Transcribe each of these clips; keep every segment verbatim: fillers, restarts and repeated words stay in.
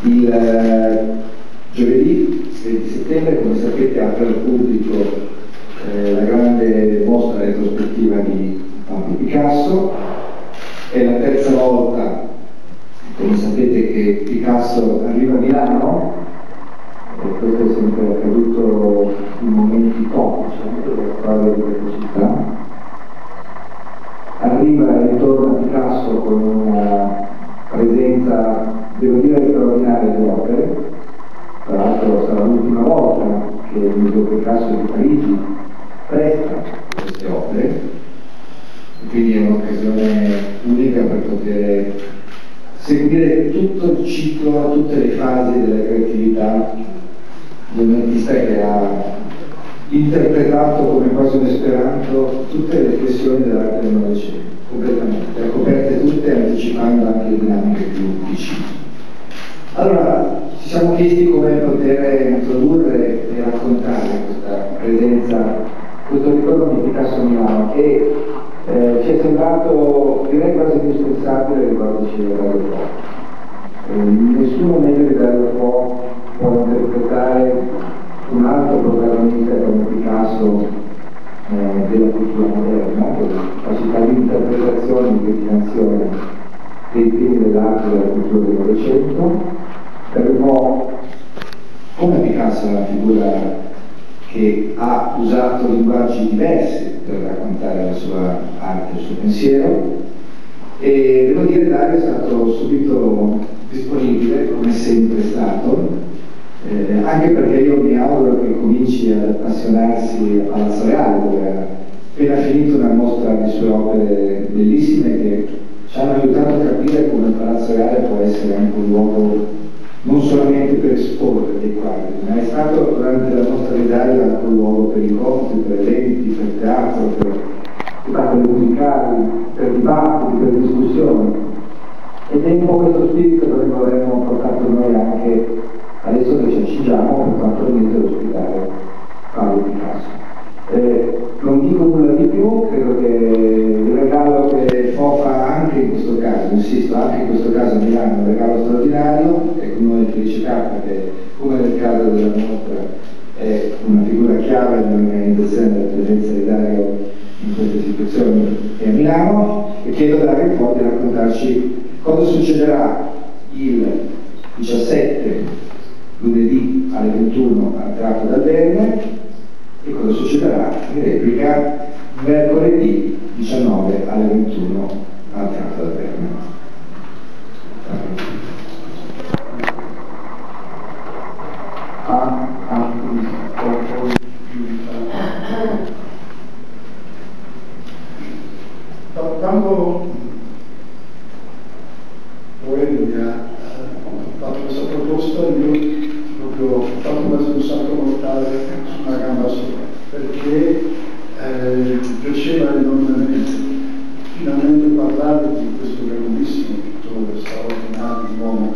Il eh, giovedì venti settembre, come sapete, apre al pubblico eh, la grande mostra retrospettiva di Pablo Picasso. È la terza volta, come sapete, che Picasso arriva a Milano, e questo è sempre accaduto in momenti topici della storia di questa città. Arriva e ritorna Picasso con una presenza, devo dire, straordinaria di opere. Tra l'altro sarà l'ultima volta che il Museo Picasso di Parigi presta queste opere, e quindi è un'occasione unica per poter seguire tutto il ciclo, tutte le fasi della creatività di un artista che ha interpretato come quasi un esperanto tutte le espressioni dell'arte del Novecento, completamente, le ha coperte tutte, anticipando anche le dinamiche più vicine. Allora, ci siamo chiesti come poter introdurre e raccontare questa presenza, questo ritorno di Picasso a Milano, che eh, ci è sembrato, direi, quasi indispensabile ricordarci dall'aeroporto. Eh, nessuno meglio di Dario Fo può interpretare un altro protagonista come Picasso eh, della cultura moderna, con la capacità di interpretazione e di declinazione dei temi dell'arte e della cultura del Novecento. Per un po' come Picasso è una figura che ha usato linguaggi diversi per raccontare la sua arte, il suo pensiero, e devo dire che Dario è stato subito disponibile, come sempre stato. Eh, anche perché io mi auguro che cominci ad appassionarsi a Palazzo Reale, dove ha appena finito una mostra di sue opere bellissime che ci hanno aiutato a capire come Palazzo Reale può essere anche un luogo non solamente per esporre dei quadri, ma è stato durante la mostra di Dario anche un luogo per incontri, per eventi, per teatro, per spettacoli musicali, per dibattiti, per discussioni. Ed è un po' questo spirito che vorremmo portato noi anche adesso che ci accingiamo per quanto riguarda l'ospitare Pablo Picasso. Eh, non dico nulla di più, credo che il regalo che Fo fa anche in questo caso, insisto, anche in questo caso a Milano, è un regalo straordinario, e con noi Felice Cappa, che come nel caso della mostra è una figura chiave nell'organizzazione della presenza di Dario in queste situazioni a Milano, e chiedo a Dario Fo di raccontarci cosa succederà il diciassette lunedì alle ventuno al Teatro d'Alberme, e cosa succederà in replica mercoledì diciannove alle ventuno al Teatro d'Alberme. Ah, ah, quando Poeri mi ha fatto questa proposta, io proprio ho fatto quasi un salto mortale su una gamba sola, perché eh, piaceva enormemente finalmente parlare di questo grandissimo pittore straordinario uomo,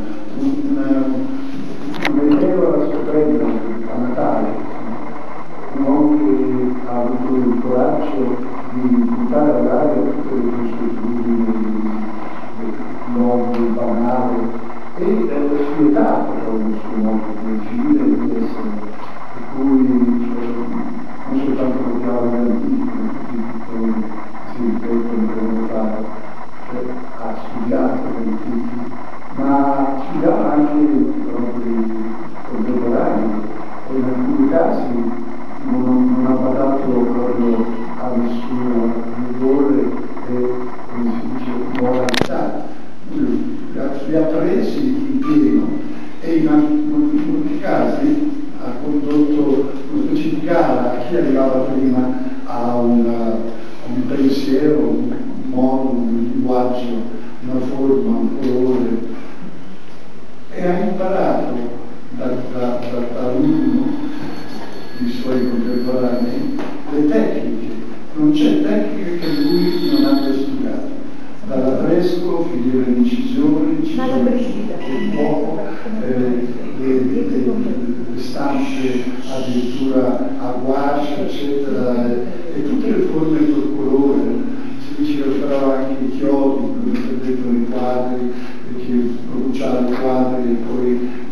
un vero alla scoperta a Natale, un uomo che ha avuto il coraggio di buttare all'aria tutte le consuetudini, l'uomo banale, e eh, spietato il suo modo civile di essere, per cui eh, non soltanto copiava gli antichi, come tutti si ripetono come fare, cioè ha studiato gli antichi, ma studiava anche i propri contemporanei, e in alcuni casi non, non ha badato proprio al suo rigore e, come si dice, moralità. Li ha presi in pieno, e in molti casi ha condotto una specie di gara a chi arrivava prima a, una, a un pensiero, un modo, un linguaggio, una forma, un colore, e ha imparato da, da, da, da uno dei suoi contemporanei le tecniche. Non c'è tecnica che lui non abbia studiato, dall'affresco, finire l'incisione, il fuoco, eh, le, le, le stampe addirittura a gouache, eccetera, e, e tutte le forme col colore. Si dice che preparava anche i chiodi, come per detto nei quadri, e che produciava i quadri e poi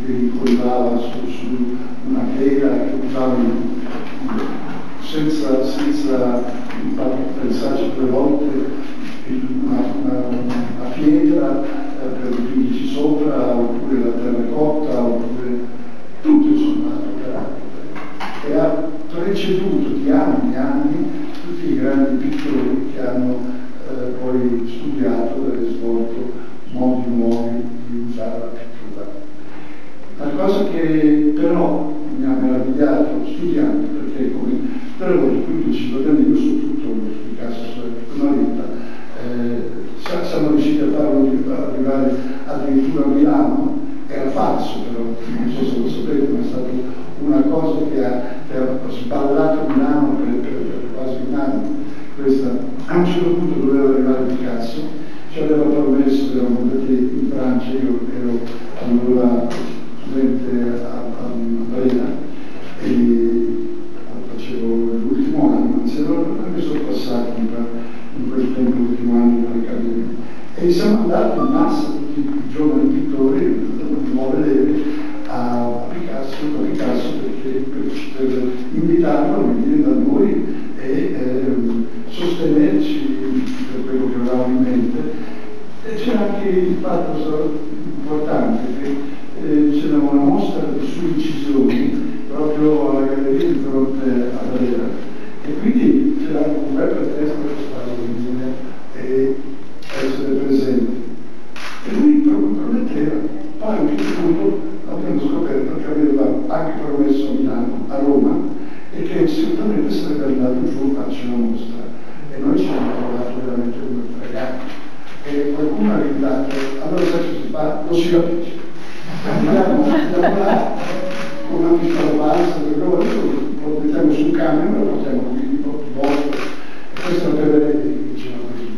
senza, senza pensarci due volte, una, una, una pietra eh, per finirci sopra, oppure la terracotta, oppure tutto insomma. E ha preceduto di anni e anni tutti i grandi pittori che hanno eh, poi studiato e svolto modi nuovi di usare la pittura. La cosa che però mi ha meravigliato studiando, perché come tutte le volte qui ci torniamo io su tutto su Picasso, sulla vita, eh, siamo riusciti a farlo arrivare addirittura a Milano, era falso però, non so se lo sapete, ma è stata una cosa che ha, che ha sballato Milano per, per, per quasi un anno. Questa, a un certo punto doveva arrivare Picasso, ci aveva promesso, eravamo andati in Francia, io ero allora studente a, a Brera e facevo l'ultimo anno, anzi ero anche sorpassato in quel tempo, l'ultimo anno dell'Accademia. E siamo andati in massa, tutti i giovani pittori, di nuove leve, a Picasso, a Picasso perché, per, per invitarlo a venire da noi e ehm, sostenerci per quello che avevamo in mente. E c'era anche il fatto importante che eh, c'era una mostra su incisioni proprio alla galleria di fronte a Brera e quindi c'era un bel pretesto per stare a venire e essere presenti. E lui prometteva, poi a un certo punto abbiamo scoperto che aveva anche promesso a Milano, a Roma, e che sicuramente sarebbe andato giù a farci una mostra. E noi ci abbiamo trovato veramente come fregati. E qualcuno ha gridato, allora sai cosa si fa? Lo si capisce. Andiamo da là con una piccola balsa, lo mettiamo sul camion e lo portiamo qui di bosco. E questo è il Peverelli, diceva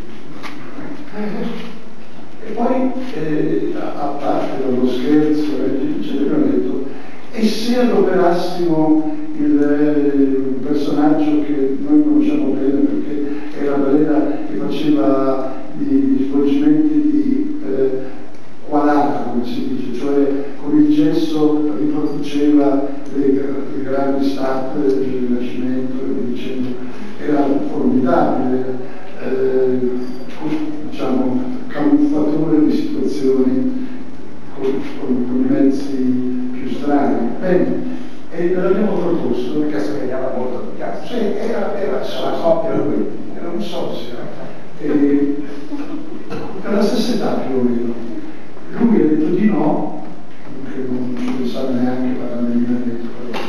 così. E poi, eh, a parte dallo scherzo, eh, ci avevano detto, e se adoperassimo il eh, personaggio che noi conosciamo bene perché era Brera che faceva gli svolgimenti di eh, quadrato, come si dice, cioè con il gesso riproduceva le, le grandi statue del Rinascimento e via dicendo, era formidabile, eh, diciamo, camuffatore di situazioni con, con, con i mezzi più strani. Bene, e l'abbiamo proposto. Perché assomigliava molto a Picasso. Sì, era, era la coppia, era un socio. E, della stessa età più o meno. Lui ha detto di no, che non ci pensava neanche parallelamente di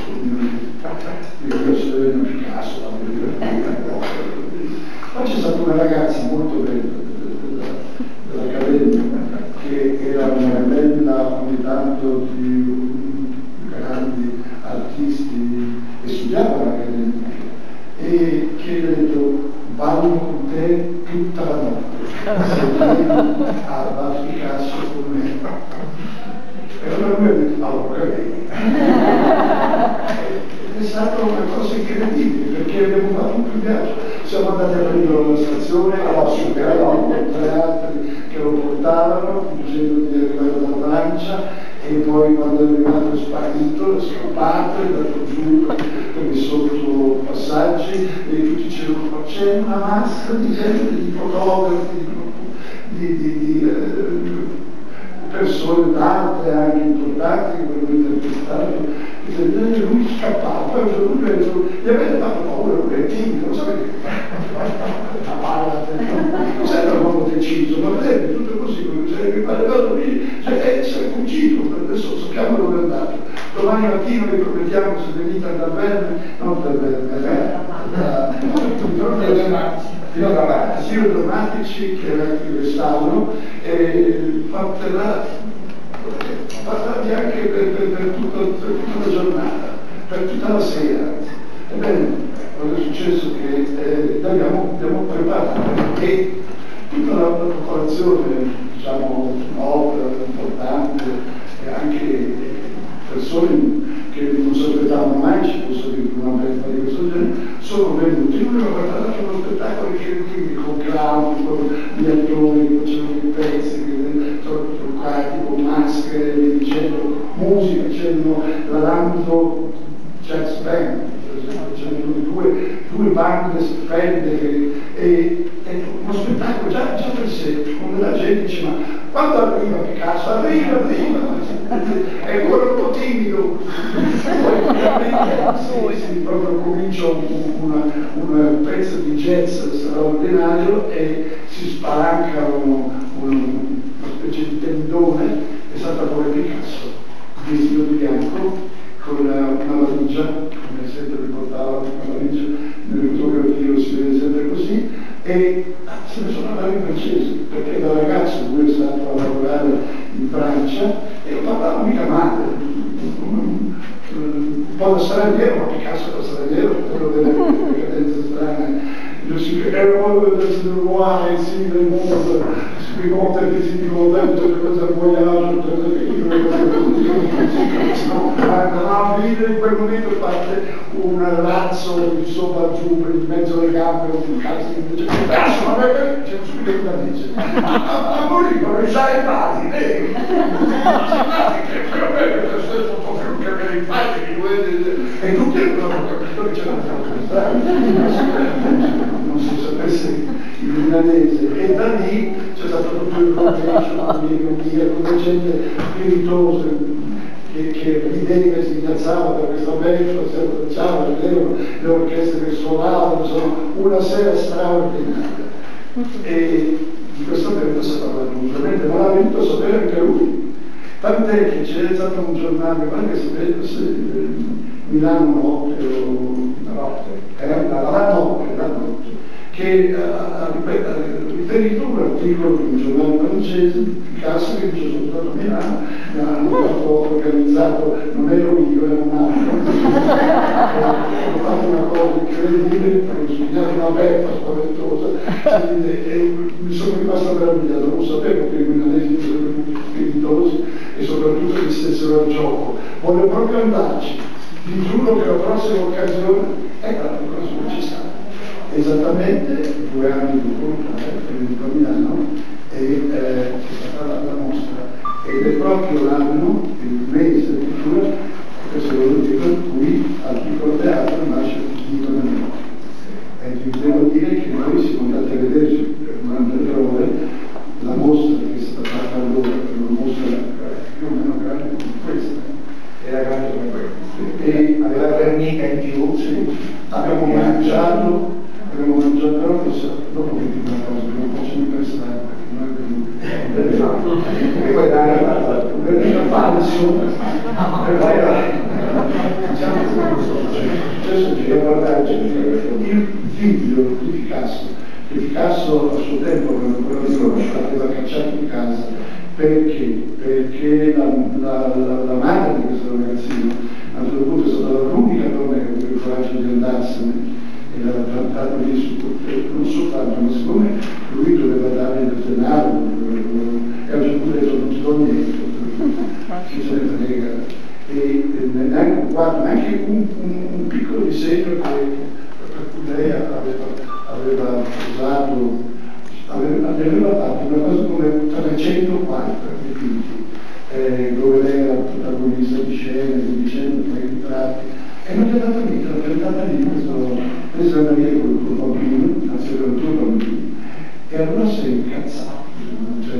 quello si deve a Picasso, poi c'è stata una ragazza molto bella dell'Accademia che era una bella ogni tanto di grandi artisti e studiava all'Accademia e che ha detto ballo con te tutta la notte se vieni a Picasso con me. E allora lui ha detto allora vedi. È stata una cosa incredibile perché abbiamo fatto un viaggio, siamo andati a prenderlo alla stazione, allora superavamo tre altri che lo portavano dicendo di arrivare dalla Francia e poi quando è arrivato è sparito, è scappato, è andato giù per i sotto passaggi e tutti dicevano c'è una massa di gente, di fotografi, di, di, di eh, persone d'arte anche importanti che volevano interpretare e lui scappava, poi lui ha detto gli avete fatto paura, lui è timido, non sapete la palla, non sei un uomo deciso, ma vedete tutto così, che parlavano lì, cioè è essere fuggito, adesso sappiamo dove è andato, domani mattina vi promettiamo se venite ad Alverne, non ad Alverne, Tiro Drammatici, Tiro Drammatici che era il restauro e fatterà parlavi anche per, per, per, tutto, per tutta la giornata, per tutta la sera. Ebbene, cosa è successo? Che eh, abbiamo, abbiamo preparato e tutta la, la popolazione, diciamo, un'opera importante e anche persone che non si aspettavano mai ci fosse una festa di questo genere, sono venuti. Noi abbiamo preparato uno spettacolo incredibile con clown, con gli attori che facevano i pezzi, truccati con maschere, e dicendo musica, facendo la Lando Jazz Band, facendo due banco stupende, e, e, e uno spettacolo già, già per sé, come la gente dice, ma quando arriva Picasso? Arriva, arriva, è ancora un po' timido. Poi veramente sì, sì, proprio comincia un, un pezzo di jazz straordinario e si spalanca un, un, una specie di tendone e salta fuori Picasso, vestito di bianco, con una, una valigia, come sempre riportava una valigia nelle fotografie, lo si vede sempre così, e ah, se ne sono andati in francese, perché da ragazzo lui è stato a lavorare in Francia e non parlava mica male, un, un po' da straniero, ma Picasso da straniero, quello delle, delle cadenze strane. Je suis heureux de ce voir ici le monde, je suis content que si tu content de questo voyage, in quel momento parte un razzo di sopra giù in mezzo alle gambe, un cazzo di cazzo, ma perché c'è subito in dice a morire non sai mai, vedi? Che per me questo stesso foto che me ne fate e tutti hanno capito che c'è una strada. Non si sapesse il milanese, e da lì c'è stato tutto il contesto con gente spiritosa che, che rideva e si incazzava per questa bella, si abbracciava, vedevano le orchestre che suonavano, insomma, una sera straordinaria. E di questo tempo si parla giustamente, ma l'ha venuto a sapere anche lui. Tant'è che c'è stato un giornale, anche se, se Milano Notte o la notte, eh, la, la notte, la notte, che ha uh, riferito un articolo di un giornale francese di Picasso che dice sono stato a Milano, mi hanno fatto organizzato, non ero io, era un altro, ho fatto una cosa incredibile, ho studiato una beffa spaventosa, e mi sono rimasto meravigliato, non sapevo che i milanesi fossero venuti spiritosi e soprattutto che stessero al gioco. Voglio proprio andarci, vi giuro che la prossima occasione è la prossima ci sarà. Esattamente due anni dopo, eh, a Milano, e eh, è stata la, la mostra, ed è proprio l'anno, il mese addirittura, questo lo dico, per cui al piccolo teatro nasce il titolo del nome. E vi devo dire che noi siamo andati a vedere durante le ore la mostra che è stata fatta allora, una mostra più o meno grande come questa. Era grande come questa. E aveva vernica in più. Sì, abbiamo mangiato. Abbiamo mangiato, però dopo vi dico una cosa, non posso mi prestare perché non è venuto. E poi dare la falso. Diciamo che successo di guardarci il figlio di Picasso, che Picasso a suo tempo, quando ancora riconosciuto, aveva cacciato di casa. Perché? Perché la, la, la, la madre di questo ragazzino a un certo punto è stata l'unica donna che aveva il coraggio di andarsene. E l'aveva trattato lì su, non soltanto, ma siccome lui doveva dare del denaro, e a un certo punto ha detto non ti do niente, chi se ne frega, e neanche un quadro, neanche un, un, un piccolo disegno che, per cui lei aveva, aveva usato, aveva, aveva fatto una cosa come trecento quadri dipinti, eh, dove lei era protagonista di scene, di dicendo, di ritratti, e non gli ha dato niente, l'ha piantata lì, questo presa da lì con il tuo bambino, anzi con il tuo bambino, e allora si è incazzato, cioè,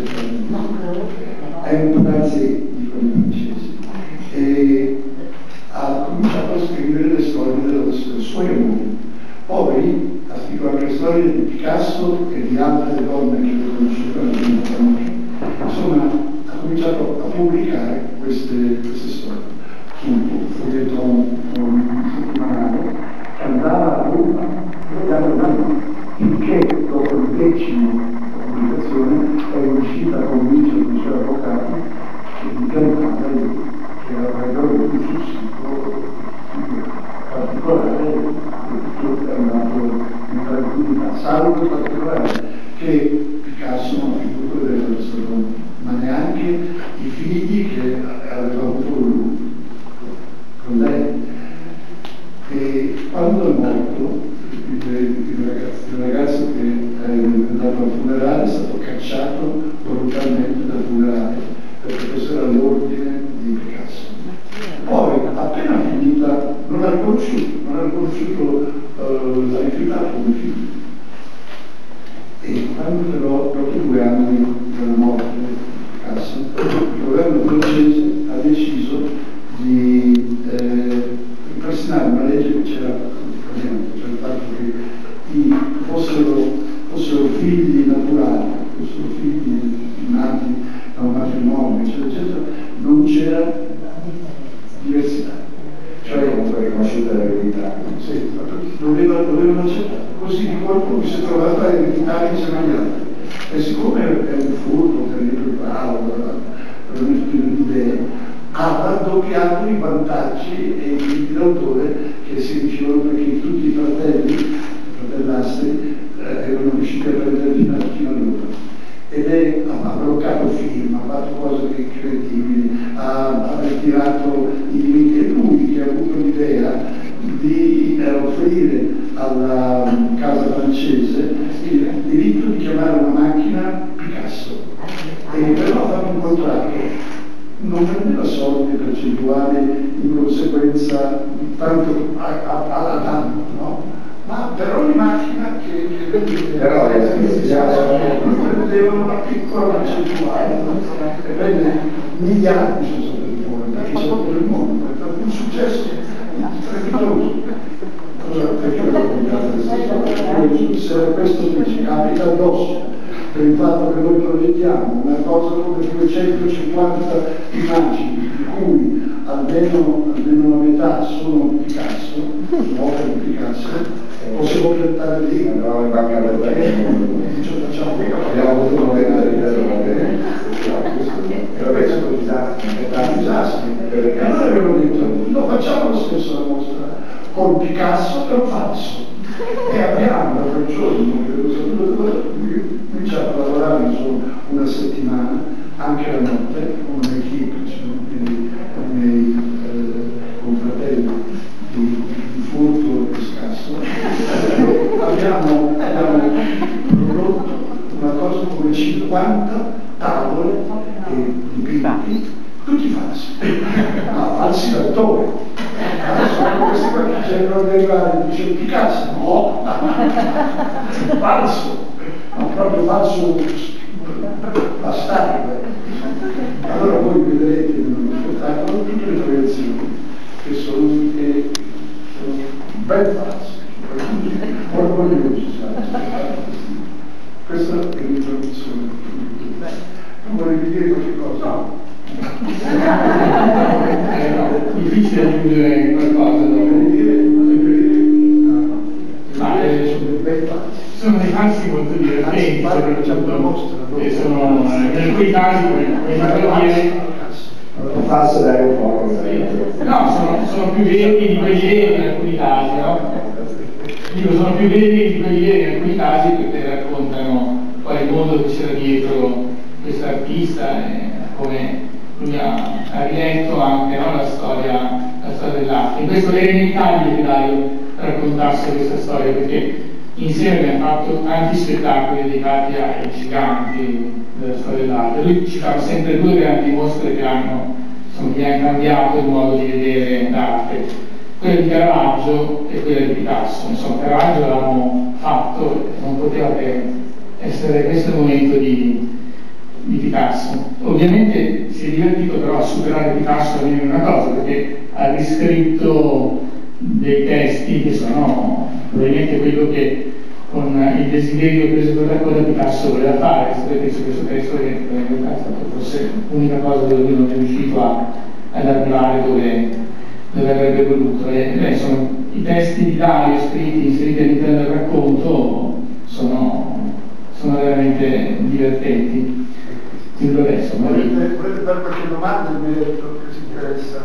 è un pazzetto, dicono i francesi, e ha cominciato a scrivere le storie delle sue mogli. Poi ha scritto anche storie di Picasso e di altre donne che lo conoscevano, insomma ha cominciato a pubblicare queste, queste storie sul foglietto settimanale, andava a Roma, andava a Roma, finché dopo il decimo pubblicazione è uscita convincere i suoi avvocati che di piantata lì, che avrebbero avuto sul sito particolare, che tutto è andato in tranquillità, salvo in particolare che Picasso non ha potuto vedere questo nome, ma neanche i figli che aveva avuto lui con lei. E quando è morto il, il, ragazzo, il ragazzo che è andato al funerale è stato cacciato brutalmente dal funerale, perché questo era l'ordine di Picasso. Poi appena finita non ha riconosciuto, non ha riconosciuto uh, l'ha rifiutato come figlio. E quando però, dopo due anni dalla morte di Picasso, il governo francese ha deciso di eh, ripristinare una legge che c'era praticamente, cioè il fatto che i, fossero, fossero figli naturali, fossero figli nati da un matrimonio, eccetera, eccetera, non c'era diversità. Cioè, comunque riconosciuta l'eredità. Sì, doveva, dovevano accettare, così che qualcuno si è trovato a ereditare insieme agli altri. E siccome è un furbo, tenere bravo, per non tutte le idee, ha raddoppiato i vantaggi e i diritti d'autore che si ricevono perché tutti i fratelli, i fratellastri, eh, erano riusciti a prendere fino a loro. Ed è, ha bloccato film, ha fatto cose incredibili, ha, ha ritirato i diritti. E lui che ha avuto l'idea di eh, offrire alla um, casa francese il diritto di chiamare una macchina Picasso. E però ha fatto un contratto, non prendeva soldi percentuali in conseguenza tanto alla tanto, no? Ma per ogni macchina che, che però prendevano una piccola percentuale, e venne miliardi sono stati fuori, perché c'è tutto il mondo, è stato un successo strepitoso. Perché ho raccontato questa storia? Se questo che ci capita addosso, per il fatto che noi progettiamo una cosa come duecentocinquanta immagini, di cui almeno, almeno la metà sono Picasso, sono opere di Picasso, possiamo progettare lì. Andavamo in banca del abbiamo avuto un momento di riserva. Però questo è un disastro. È un disastro. E allora abbiamo detto, lo facciamo lo stesso la mostra, con Picasso però falso. E abbiamo da quel giorno, cominciato a lavorare solo una settimana, anche la notte, con un'equipe, quindi i miei eh, confratelli di, di furto e scasso. abbiamo, abbiamo prodotto una cosa come cinquanta tavole e dipinti, tutti falsi, ma falsi d'autore. Adesso questi qua che c'erano ad arrivare e dice Picasso, no, falso, ma proprio falso bastardo. Allora voi vedrete nello spettacolo tutte le proiezioni che sono tutte ben false, orgogliosi. Questa è l'introduzione. Non volevi dire qualche cosa? È difficile aggiungere qualcosa, Volevi dire, ma eh, sono ben falsi. sono dei falsi molto divertenti, soprattutto, e sono in alcuni casi, come dire, Un falso dare un fuoco. no, sono, sono più veri di quelli veri in alcuni casi, no? Dico, sono più veri di quelli veri in alcuni casi perché raccontano poi il mondo che c'era dietro questo artista e come lui ha, ha riletto anche, no, la storia, la storia dell'arte. In questo era inevitabile che Dario raccontasse questa storia perché insieme abbiamo fatto tanti spettacoli dedicati ai giganti della storia dell'arte. Lui citava sempre due grandi mostre che hanno, insomma, che hanno cambiato il modo di vedere l'arte, quella di Caravaggio e quella di Picasso. Insomma, Caravaggio l'avevamo fatto e non poteva che essere questo il momento di, di Picasso. Ovviamente si è divertito però a superare Picasso almeno in una cosa, perché ha riscritto dei testi che sono probabilmente quello che con il desiderio preso per la coda Picasso voleva fare. Penso che questo testo è stato forse l'unica cosa dove lui non è riuscito a, ad arrivare dove, dove avrebbe voluto. E, beh, sono, i testi di Dario scritti, inseriti all'interno del racconto sono, sono veramente divertenti. Quindi adesso volete, volete fare qualche domanda in merito che ci interessa?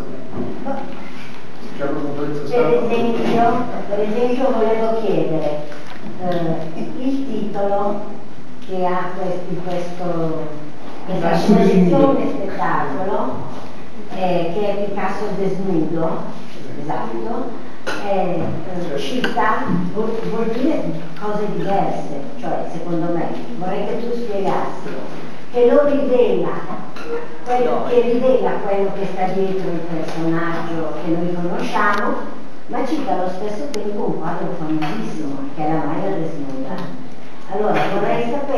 Per esempio, per esempio volevo chiedere eh, il titolo che ha questi, questo, questa esposizione spettacolo eh, che è Picasso desnudo, esatto, eh, eh, cita, vuol, vuol dire cose diverse, cioè secondo me, vorrei che tu spiegassi che lo rivela, quello, che rivela quello che sta dietro il personaggio che noi conosciamo, ma cita allo stesso tempo un quadro famosissimo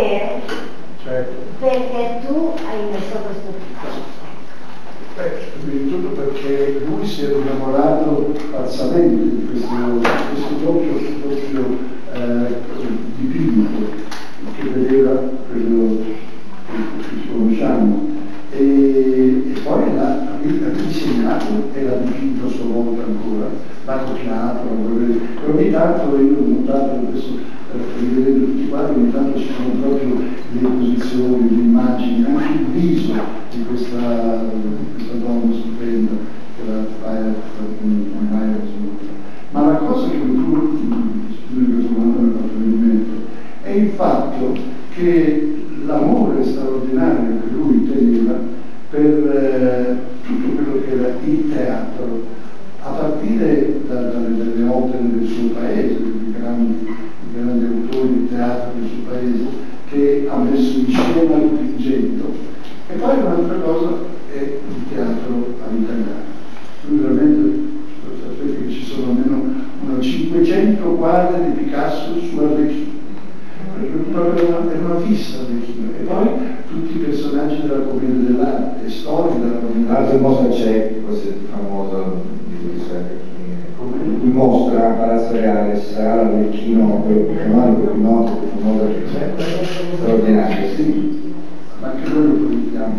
sapere Cioè, perché tu hai messo questo titolo. beh, prima di tutto perché lui si era innamorato falsamente di questo, questo doppio, doppio eh, dipinto che vedeva quello che ci conosciamo. E, e poi l'ha ridisegnato e l'ha dipinto a sua volta ancora, l'ha copiato, e ogni tanto io ho notato adesso, rivedendo tutti i quadri, ogni tanto ci sono proprio le posizioni, le immagini, anche il viso di questa, questa donna stupenda che la Fire ormai è assoluta. Ma la cosa che tu, in questo momento mi ha fatto venire in mente, è il fatto che l'amore straordinario che lui teneva per eh, tutto quello che era il teatro, a partire da, dalle, dalle opere del suo paese, dei grandi, dei grandi autori di teatro del suo paese, che ha messo in scena dipingendo. E poi un'altra cosa è il teatro all'italiano. Lui veramente, sapete che ci sono almeno una cinquecento quadri di Picasso su Arlecchino, perché proprio era una, era una fissa Arlecchino. E poi tutti i personaggi della commedia dell'arte, storie della commedia dell'arte. L'altro mostra c'è, questo è famoso di lui mostra a Palazzo Reale, ci sarà l'Arlecchino, quello più famoso, quello più noto, più famoso che c'è, straordinario, sì. Ma anche noi lo politiamo.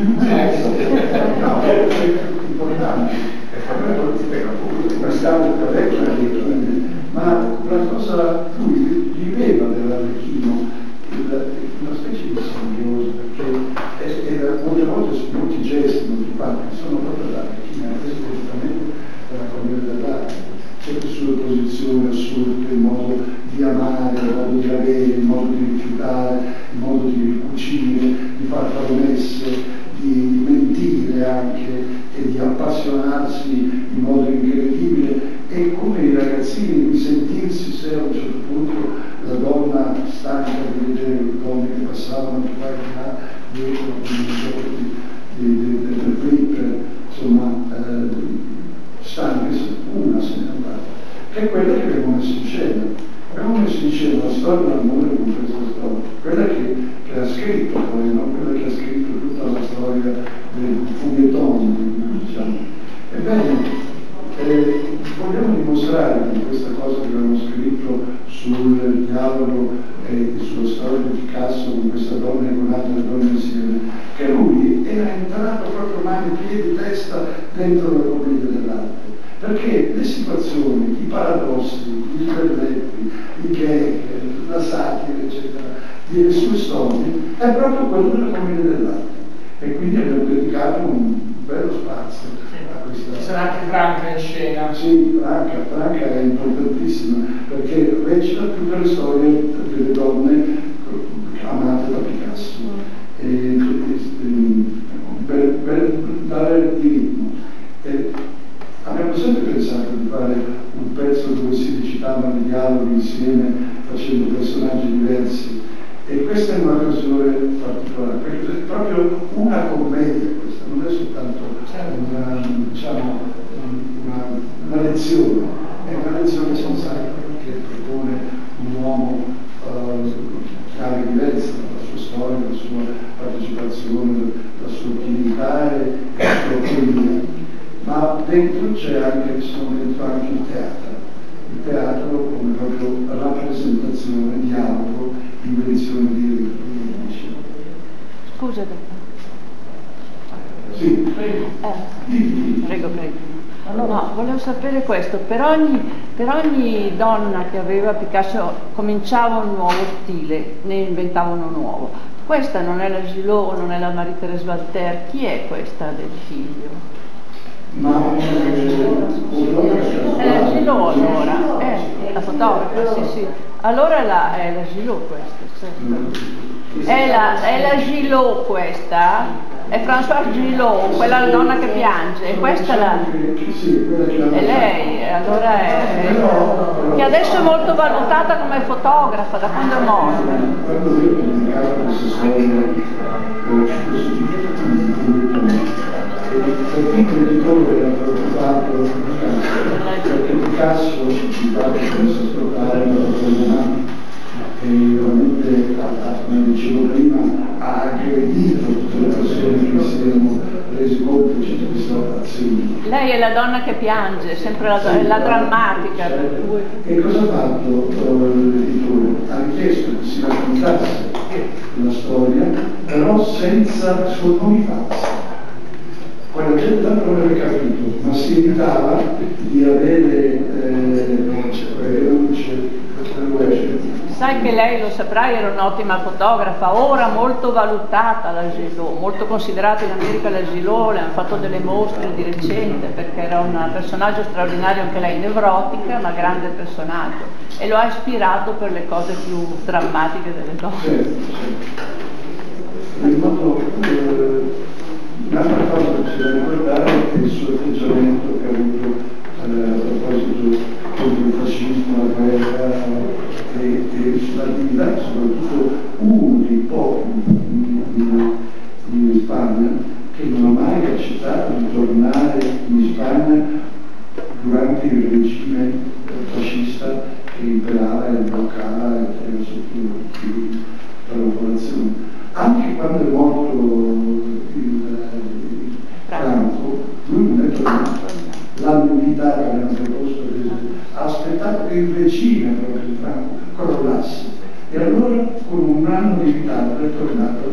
No, è importante. Stiamo parecchio Arlecchino, ma la cosa, lui viveva dell'Arlecchino una specie di simbiosi, perché era molte volte su molti gesti, molti fatti, sono proprio l'Arlecchino, è direttamente dalla commedia dell'arte, sempre sulle posizioni assurde, il modo di amare, il modo di avere, il modo di rifiutare, il modo di cucire, di fare promesse, di, di mentire anche e di appassionarsi in modo incredibile, e come i ragazzini di sentirsi se a un certo punto la donna stanca di vedere le donne che passavano di qua e di là dietro del flipper, insomma eh, stanche, una se n'è andata, che è quella che abbiamo messo in scena. Abbiamo messo in scena la storia dell'amore con questa storia, quella che, che ha scritto poi, non quella che ha scritto tutta la storia del fumetton, diciamo. Ebbene, eh, vogliamo dimostrare con questa cosa che abbiamo scritto sul dialogo e sulla storia di Picasso con questa donna e con altre donne insieme, che lui era entrato proprio mani, piedi, testa dentro la commedia dell'arte. Perché le situazioni, i paradossi, i sberletti, i gag, la satira, eccetera, delle sue storie, è proprio quello della commedia dell'arte. E quindi abbiamo dedicato un bello spazio a questa. Ci sarà anche Franca in scena. Sì, Franca, Franca è importantissima, perché recita tutte le storie delle donne amate da Picasso. E, e, per, per dare di ritmo. E, abbiamo sempre pensato di fare un pezzo dove si recitavano i dialoghi insieme, facendo personaggi diversi, e questa è un'occasione particolare, perché è proprio una commedia questa, non è soltanto una, diciamo, una, una lezione, è una lezione sensata che propone un uomo uh, che ha diversa la sua storia, la sua partecipazione, la sua utilità e la sua autonomia. Ma dentro c'è anche, sono dentro anche il teatro, il teatro come proprio rappresentazione, dialogo, invenzione di dice. Scusa, Sì, prego. Eh, prego, prego. No, no, volevo sapere questo, per ogni, per ogni donna che aveva Picasso cominciava un nuovo stile, ne inventava uno nuovo. Questa non è la Gillot, non è la Marie-Thérèse Walter, chi è questa del figlio? Ma è la Gillot allora, eh, la fotografa, sì sì, allora è la, è la Gillot questa, certo. È la, è la Gillot questa, è Françoise Gillot, quella donna che piange, e questa è la, è lei, allora è, è, che adesso è molto valutata come fotografa, da quando è morta. Quando io ho pubblicato questa storia, per fin l'editore era preoccupato perché Picasso, di fatto, pensa stroccare la sua e veramente come dicevo prima, ha aggredito tutte le persone che si erano resi conto di questa azione. Lei è la donna che piange, sempre la, Sì, la drammatica. certo. Per cui... E cosa ha fatto l'editore? Ha richiesto che si raccontasse la storia, però senza sognomi falsi. Poi la gente tanto non aveva capito, ma si evitava di avere eh, luce. Sai che lei, lo saprai, era un'ottima fotografa, ora molto valutata la Gillot, molto considerata in America la Gillot, le hanno fatto delle mostre di recente perché era un personaggio straordinario, anche lei nevrotica, ma grande personaggio, e lo ha ispirato per le cose più drammatiche delle donne. Certo, certo. In modo, eh, un'altra cosa che c'è da ricordare è il suo atteggiamento che ha avuto eh, a proposito contro il fascismo, la guerra e, e sull'attività, soprattutto uno dei pochi in, in, in Spagna che non ha mai accettato di tornare in Spagna durante il regime fascista che imperava e bloccava e teneva sotto la popolazione. Anche quando è morto il, il Franco, lui non è tornato. L'hanno invitato, l'hanno proposto, ha aspettato che il regime, proprio il Franco, crollasse. E allora, con un anno di ritardo, è tornato